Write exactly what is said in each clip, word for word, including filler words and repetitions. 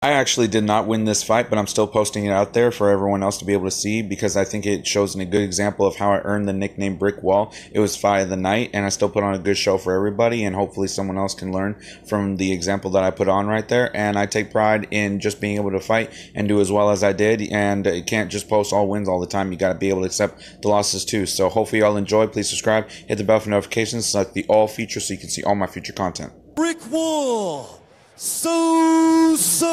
I actually did not win this fight, but I'm still posting it out there for everyone else to be able to see because I think it shows a good example of how I earned the nickname Brick Wall. It was fight of the night, and I still put on a good show for everybody, and hopefully someone else can learn from the example that I put on right there. And I take pride in just being able to fight and do as well as I did, and you can't just post all wins all the time. You got to be able to accept the losses too. So hopefully y'all enjoy. Please subscribe, hit the bell for notifications, select the all feature so you can see all my future content. Brick Wall Sosa.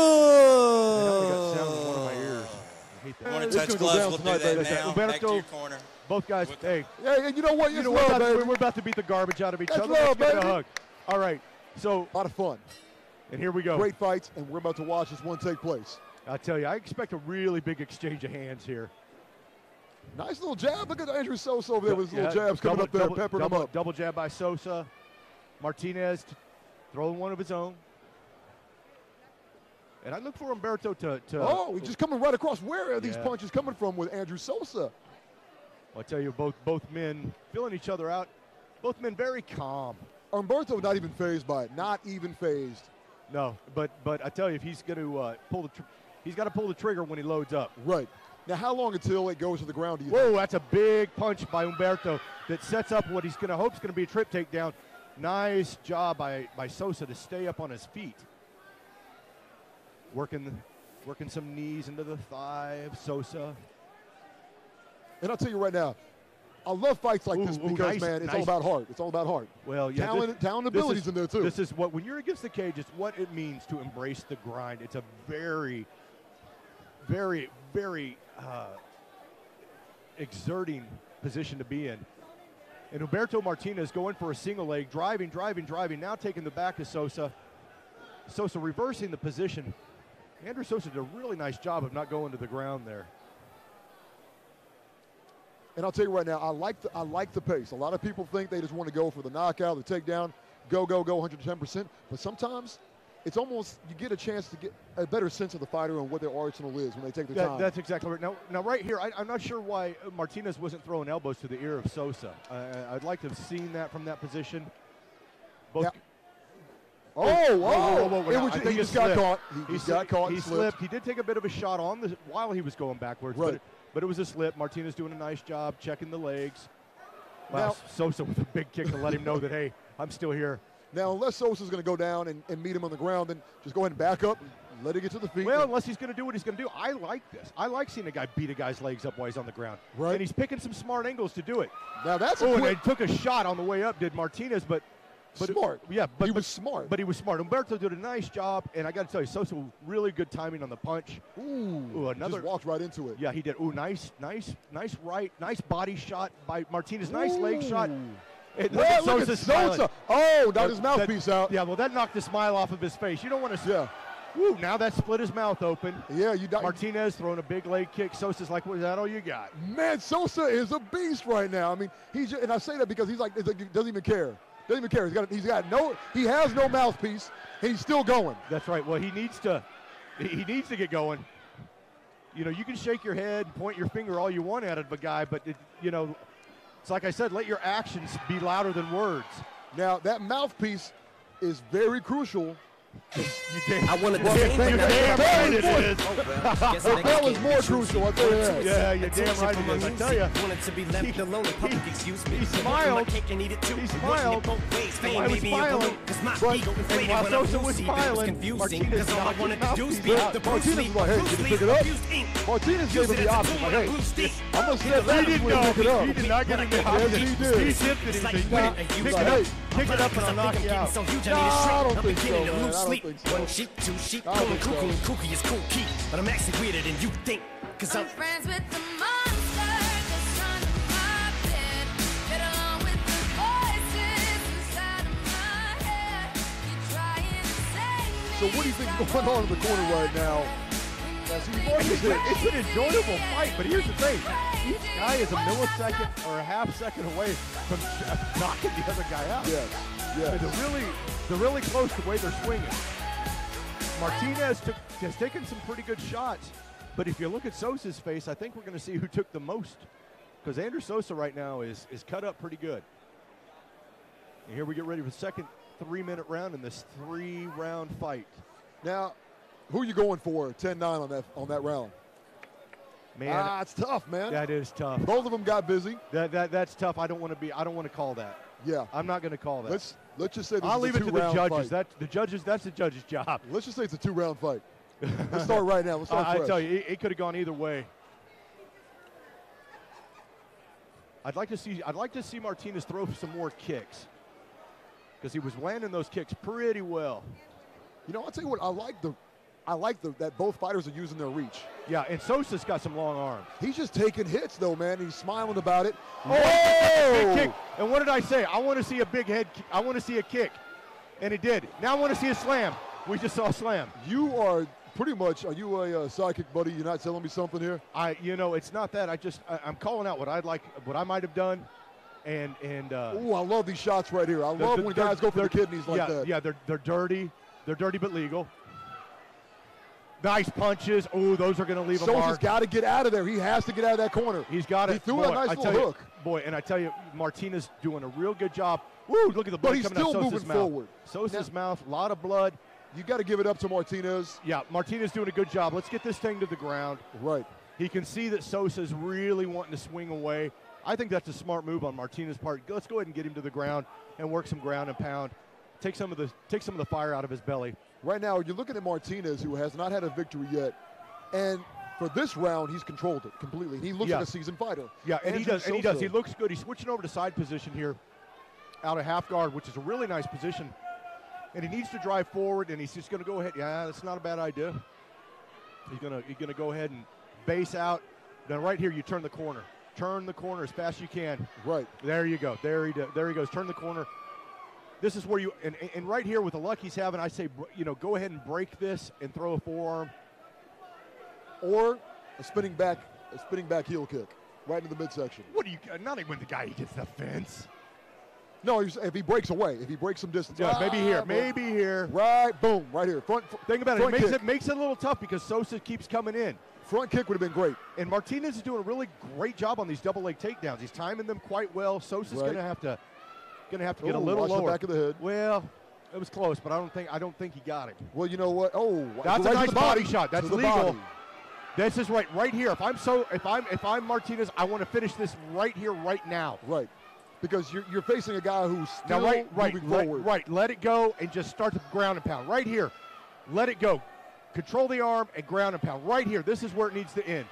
You want to touch gloves, we'll do that now. Back to your corner. Both guys, hey. Yeah, you know what? You know, we're, about to, we're about to beat the garbage out of each That's other. love, Let's give it baby. a hug. All right, so. A lot of fun. And here we go. Great fights, and we're about to watch this one take place. I tell you, I expect a really big exchange of hands here. Nice little jab. Look at Andrew Sosa over there with his yeah, little jabs coming double, up there, double, peppering double, him up. Double jab by Sosa. Martinez throwing one of his own. And I look for Humberto to, to. Oh, he's just coming right across. Where are these yeah. punches coming from with Andrew Sosa? I tell you, both both men feeling each other out. Both men very calm. Humberto not even phased by it. Not even phased. No, but but I tell you, if he's going to uh, pull the, tr he's got to pull the trigger when he loads up. Right. Now, how long until it goes to the ground? Do you Whoa, think? that's a big punch by Humberto that sets up what he's going to hope is going to be a trip takedown. Nice job by by Sosa to stay up on his feet. Working, working some knees into the thigh of Sosa. And I'll tell you right now, I love fights like ooh, this ooh, because, nice, man, it's nice. all about heart. It's all about heart. Well, yeah, talent, this, talent, this abilities is, in there too. This is what when you're against the cage, it's what it means to embrace the grind. It's a very, very, very uh, exerting position to be in. And Humberto Martinez going for a single leg, driving, driving, driving. Now taking the back of Sosa. Sosa reversing the position. Andrew Sosa did a really nice job of not going to the ground there. And I'll tell you right now, I like the, I like the pace. A lot of people think they just want to go for the knockout, the takedown, go, go, go, one hundred ten percent. But sometimes it's almost, you get a chance to get a better sense of the fighter and what their arsenal is when they take the that, time. That's exactly right. Now, now right here, I, I'm not sure why Martinez wasn't throwing elbows to the ear of Sosa. Uh, I'd like to have seen that from that position. Both. Yeah. Oh, oh, whoa, whoa, whoa, whoa. It Now, was, I he think just it got slipped. caught. He, He just got caught He and slipped. slipped. He did take a bit of a shot on the while he was going backwards, Right. but, it, but it was a slip. Martinez doing a nice job checking the legs. Wow, Now- Sosa with a big kick to let him know that, hey, I'm still here. Now, unless Sosa's going to go down and, and meet him on the ground, then just go ahead and back up and let it get to the feet. Well, unless he's going to do what he's going to do. I like this. I like seeing a guy beat a guy's legs up while he's on the ground. Right. And he's picking some smart angles to do it. Now, that's a Oh, and quick, he took a shot on the way up, did Martinez, but But smart. Yeah, but he but, was smart. But he was smart. Humberto did a nice job, and I got to tell you, Sosa really good timing on the punch. Ooh, Ooh, another just walked right into it. Yeah, he did. Ooh, nice, nice, nice right, nice body shot by Martinez. Nice leg shot. And look Well, at look at Sosa smiling. Sosa. Oh, got That- his mouthpiece that- out. Yeah, well, that knocked the smile off of his face. You don't want to. Yeah. Woo! Now that split his mouth open. Yeah, you. Martinez throwing a big leg kick. Sosa's like, "Was that all you got?" Man, Sosa is a beast right now. I mean, he's just, and I say that because he's like, it's like he doesn't even care. Doesn't even care. He's got, he's got no, he has no mouthpiece, and he's still going. That's right. Well, he needs to, he needs to get going. You know, you can shake your head and point your finger all you want at a guy, but it, you know, it's like I said, let your actions be louder than words. Now that mouthpiece is very crucial. You damn, I want to Well, change thank you you. damn right it Well, is. Oh, well, guess I That gotta was get more the truth. crucial, I tell you that. Yeah, you're damn Attention right from it my is. I music. tell you. Wanted to be left alone in public, excuse me. he So smiled. my cake and eat it too. He Wanting smiled. it both ways. Fame While he was made me a smiling. balloon. 'Cause my Right. ego And inflated while when I Sosa was Bruce Lee, but it smiling, confusing. Martinez 'Cause all I knocked wanted his to do is mouthpiece be out. the Bruce Martinez Lee. was like, hey, Bruce did you Lee, pick it up? abused ink. Martinez Use gave him it the as a option. tool Like, when I hey, blew steam. I'm gonna snap He that didn't when know. he pick it up. He did not get him the Yes, option. he did. He shifted him. It's like He winning said, and you pick like, it up, hey, pick it up, and I'll knock you out. So huge, I No, need a I shrink. don't I'm think beginning so, to man. lose I don't sleep. think so. One sheep, two sheep, I don't going think so. cuckoo and kooky is cool key. But I'm actually weirder than you think. Cause I'm I'm friends with the monster that's under my bed. Get along with the voices inside of my head. You're trying to say So what do you think's going on in the corner right now? As he It's, rushes it. it's an enjoyable fight, but here's the thing. Each guy is a millisecond or a half second away from knocking the other guy out. Yes, And yes. they're really, they're really close the way they're swinging. Martinez took, has taken some pretty good shots, but if you look at Sosa's face, I think we're going to see who took the most, because Andrew Sosa right now is is cut up pretty good. And here we get ready for the second three-minute round in this three-round fight. Now, Who are you going for? ten nine on that on that round. Man, ah, it's tough, man. that is tough. Both of them got busy. That that that's tough. I don't want to be. I don't want to call that. Yeah. I'm not going to call that. Let's let's just say this I'll is leave a it to the two-round judges. fight. That the judges. That's the judge's job. Let's just say it's a two-round fight. Let's start right now. Let's start I, I fresh. tell you, it, it could have gone either way. I'd like to see. I'd like to see Martinez throw some more kicks because he was landing those kicks pretty well. You know, I'll tell you what. I like the, I like the that both fighters are using their reach. Yeah, and Sosa's got some long arms. He's just taking hits though, man. He's smiling about it. Oh! Big kick. And what did I say? I want to see a big head. ki- I want to see a kick, and it did. Now I want to see a slam. We just saw a slam. You are pretty much. Are you a uh, sidekick buddy? You're not telling me something here. I, you know, it's not that. I just, I, I'm calling out what I'd like, what I might have done, and and. Uh, Ooh, I love these shots right here. I they're- love they're- when guys go for the they're- kidneys like yeah, that. Yeah, they're they're dirty. They're dirty but legal. Nice punches. Oh, those are going to leave a Sosa's mark. got to get out of there. He has to get out of that corner. He's got it. He threw boy, a nice I little tell you, hook. boy, and I tell you, Martinez doing a real good job. Woo! Look at the blood But he's coming out still Sosa's moving mouth. forward. Sosa's Now- mouth, a lot of blood. You got to give it up to Martinez. Yeah, Martinez doing a good job. Let's get this thing to the ground. Right. He can see that Sosa's really wanting to swing away. I think that's a smart move on Martinez's part. Let's go ahead and get him to the ground and work some ground and pound. Take some of the take some of the fire out of his belly. Right now, you're looking at Martinez, who has not had a victory yet, and for this round, he's controlled it completely. He looks Yeah. like a seasoned fighter. Yeah, and he Andrew does. And he does. Sosa. He looks good. He's switching over to side position here, out of half guard, which is a really nice position. And he needs to drive forward, and he's just going to go ahead. Yeah, that's not a bad idea. He's going to he's going to go ahead and base out. Then right here, you turn the corner. Turn the corner as fast as you can. Right. There you go. There he do, there he goes. Turn the corner. This is where you and, and right here with the luck he's having, I say, you know, go ahead and break this and throw a forearm. Or a spinning back, a spinning back heel kick, right into the midsection. What do you? Not even when the guy hits the fence. No, he's, if he breaks away, if he breaks some distance. Yeah, maybe here, Ah, maybe here. Right, boom, right here. Front. Think about it. It front makes kick. it makes it a little tough because Sosa keeps coming in, Front kick would have been great. and Martinez is doing a really great job on these double leg takedowns. He's timing them quite well. Sosa's Right. going to have to going to have to get Ooh, a little watch the lower. back of the head. Well, it was close, but I don't think I don't think he got him. Well, you know what? Oh, That's right a to nice the body shot. That's to the legal. body. This is right, right here. If I'm so, if I'm, if I'm Martinez, I want to finish this right here, right now. Right, because you're, you're facing a guy who's still Now, right, right, moving right, forward. right. Let it go and just start the ground and pound. Right here, let it go. Control the arm and ground and pound. Right here. This is where it needs to end.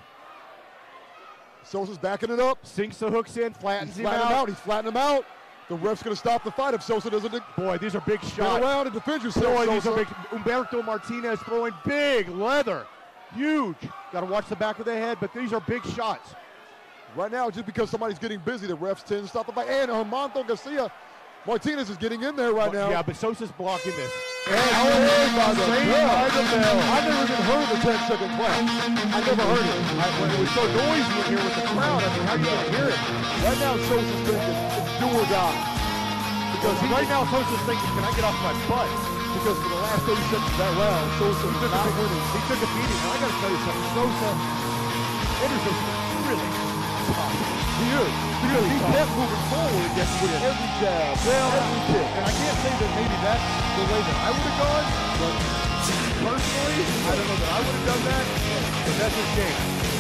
Sosa's backing it up. Sinks the hooks in, flattens He's him flattening out. him out. He's flattening him out. The ref's going to stop the fight if Sosa doesn't get Boy, these are big shots. around and defend yourself. Boy, these Sosa. are big. Humberto Martinez throwing big leather. Huge. Got to watch the back of the head, but these are big shots. Right now, just because somebody's getting busy, the refs tend to stop the fight. And Hermanto Garcia, Martinez is getting in there right now. Yeah, but Sosa's blocking this. And saved by the Saved bell. by the bell. I've never even heard the ten second clap. I never heard it. I, when it was so noisy in here with the crowd, I mean, how are you going to hear it? Right now, Sosa's thinking it's do or die. Because right now, Sosa's thinking, can I get off my butt? Because for the last thirty seconds of that round, Sosa He is took, not a, winning. he took a beating. And I got to tell you something. Sosa, Anderson is really tough. He is. Because he tough. kept moving forward Yes, he did. every jab, Well, every kick. and I can't say that maybe that's the way that I would have gone, but personally, I don't know that I would have done that, but that's his game.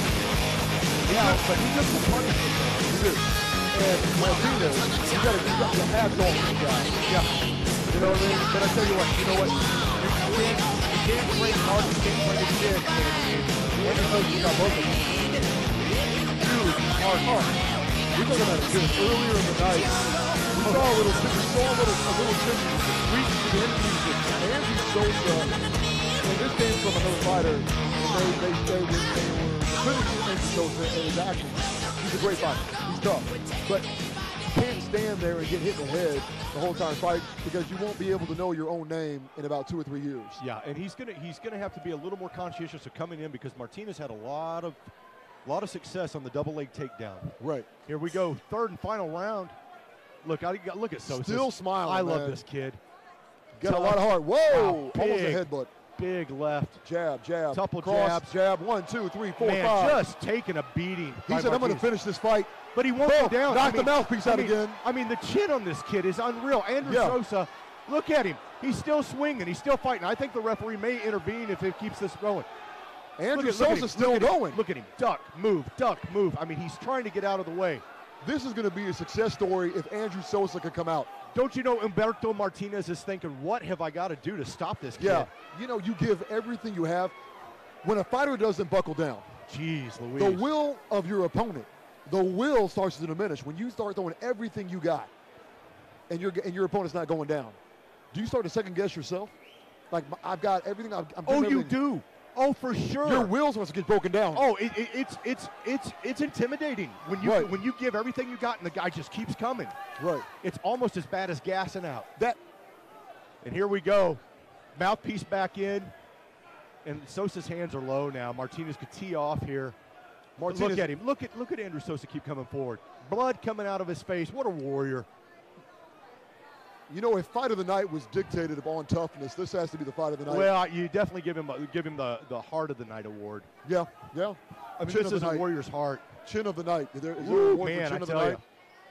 Yeah, but he took some punishment. He did. And Martinez, you got to got your hats off this guy. Yeah. You know what I mean? But I tell you what, you know what? You can't, you can't break hard, you can't break a kid, and when you're supposed to got both of them. Huge, hard, hard. We're talking about it just earlier in the night. We saw a little, we saw a little, a little tribute to the streets to the interviews with Andrew Sosa. And this came from another fighter. And they, they, they, were, they were defending Andrew Sosa and his actions. He's a great fighter. He's tough. But you can't stand there and get hit in the head the whole time fight because you won't be able to know your own name in about two or three years. Yeah, and he's gonna he's gonna have to be a little more conscientious of coming in because Martinez had a lot of lot of success on the double leg takedown. Right. Here we go, third and final round. Look, I got look at Sosa. Still smiling, I love man. this kid. Got a lot of heart. Whoa! Wow, Almost a big. headbutt. Big left. Jab, jab. Couple cross, jabs. jab. One, two, three, four, Man, five. just taking a beating. He by said, I'm going to Martinez. finish this fight. But he won't Boom, go down. knock I mean, the mouthpiece I out mean, again. I mean, the chin on this kid is unreal. Andrew Yeah. Sosa Look at him. He's still swinging. He's still fighting. I think the referee may intervene if it keeps this going. Andrew Look at- look at him. Sosa's still Look at him. going. Look at him. Duck, move, duck, move. I mean, he's trying to get out of the way. This is going to be a success story if Andrew Sosa can come out. Don't you know Humberto Martinez is thinking, what have I got to do to stop this kid? Yeah, you know, you give everything you have. When a fighter doesn't buckle down, Jeez Louise. the will of your opponent, the will starts to diminish. When you start throwing everything you got and your, and your opponent's not going down, do you start to second guess yourself? Like, I've got everything. I'm, I'm Oh, doing you everything. do. Oh, for sure. Your will starts to get broken down. Oh, it, it, it's it's it's it's intimidating when you Right. when you give everything you got and the guy just keeps coming. Right. It's almost as bad as gassing out. That And here we go, mouthpiece back in, and Sosa's hands are low now. Martinez could tee off here. Martinez, Look at him. Look at look at Andrew Sosa keep coming forward. Blood coming out of his face. What a warrior. you know, if fight of the night was dictated upon toughness, this has to be the fight of the night. Well, you definitely give him give him the, the heart of the night award. yeah, yeah. I mean, Chin this of is the a night. warrior's heart. Chin of the night. Is there, is there Woo, an award for man, chin I of the tell night? you.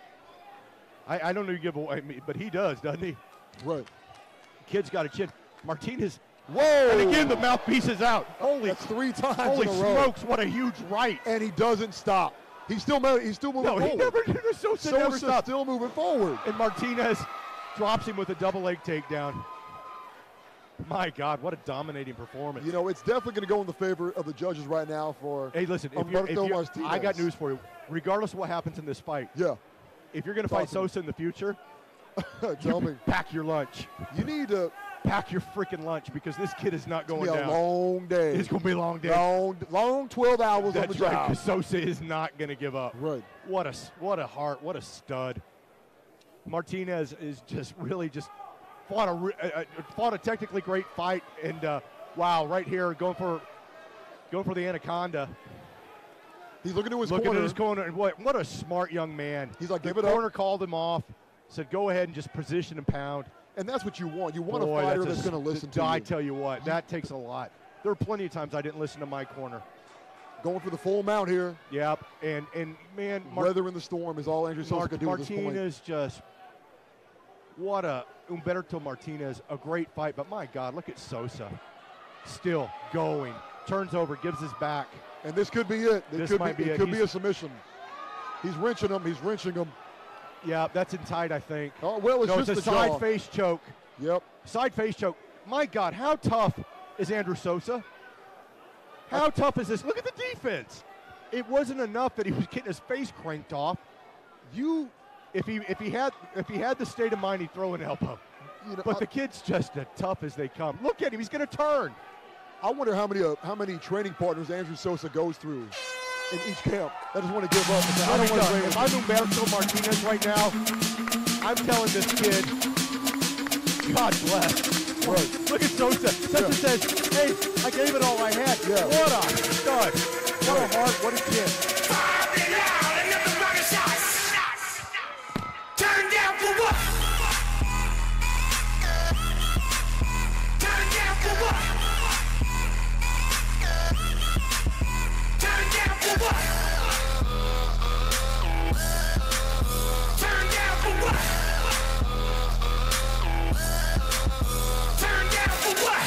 I, I don't know you give away, but he does, doesn't he? Right. Kid's got a chin. Martinez. Whoa! And again, the mouthpiece is out. Holy, That's three times holy in a row. smokes! What a huge right. And he doesn't stop. He's still mo- he's still moving No, forward. he never. Sosa never Sosa's stopped. still moving forward. And Martinez drops him with a double leg takedown. My God, what a dominating performance. You know, it's definitely going to go in the favor of the judges right now for hey, listen, if you're, if Humberto you're, Martinez. I got news for you. Regardless of what happens in this fight, Yeah. if you're going to Talk fight to me. Sosa in the future, Tell you me. pack your lunch. You need to Pack your freaking lunch because this kid is not going be a down. long day. It's going to be a long day. long, long twelve hours That's on the right, job. because Sosa is not going to give up. Right. What a what a heart, what a stud. Martinez is just really just fought a re- uh, uh, fought a technically great fight, and uh, wow, right here going for going for the anaconda. He's looking to his Looking corner. at his corner, and what what a smart young man. He's like, the give it up. corner called him off, said go ahead and just position and pound. And that's what you want. You want Boy, a fighter that's, that's, a, going to listen th- to I you. tell you what, that takes a lot. There were plenty of times I didn't listen to my corner. Going for the full mount here. Yep, and and man, Mar- Weather in the storm is all Andrew Sosa Mar- can do at this point. Martinez just what a Humberto Martinez, a great fight, but my God, look at Sosa, still going, turns over, gives his back. And this could be it. It This could might be, be it it. could be He's- a submission. He's wrenching him. He's wrenching him. Yeah, that's in tight, I think. Oh, well, it's no, just it's a the side jaw. face choke. Yep. Side face choke. My God, how tough is Andrew Sosa? How tough is this? Look at the defense. It wasn't enough that he was getting his face cranked off. You, If he if he had if he had the state of mind, he'd throw an elbow. you know, But I, the kid's just as tough as they come. Look at him. He's going to turn. I wonder how many uh, how many training partners Andrew Sosa goes through in each camp. That just want to give up. And say, I Let me don't want to tell train you, with if I'm Humberto Martinez right now, I'm telling this kid, God bless. Right. Look at Sosa. Sosa Yeah. says, hey, I gave it all I had. Yeah. What a stud. What a heart. What a kid. Turn down for what? Turn down for what? Turn down for what? Turn down for what? Turn down for what?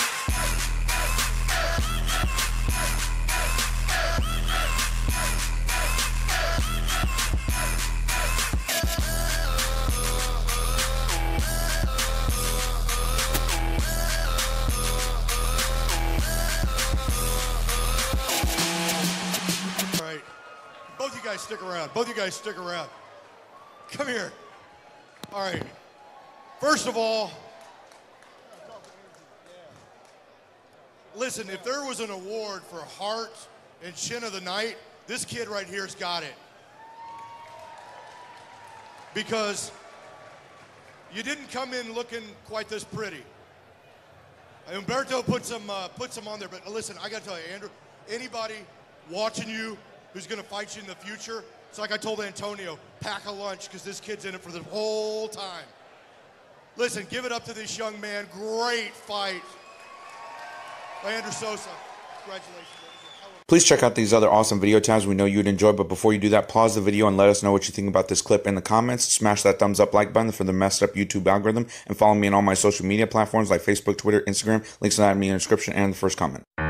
All right. Both you guys stick around. Both you guys stick around. Come here. All right. First of all, listen, if there was an award for heart and chin of the night, this kid right here's got it. Because you didn't come in looking quite this pretty. Humberto put some uh, put some on there, but listen, I got to tell you, Andrew, anybody watching you who's going to fight you in the future, it's like I told Antonio, pack a lunch because this kid's in it for the whole time. Listen, give it up to this young man. Great fight by Andrew Sosa. Congratulations. Please check out these other awesome video tabs we know you'd enjoy, but before you do that, pause the video and let us know what you think about this clip in the comments. Smash that thumbs up like button for the messed up YouTube algorithm, and follow me on all my social media platforms like Facebook, Twitter, Instagram. Links to that in the description and the first comment.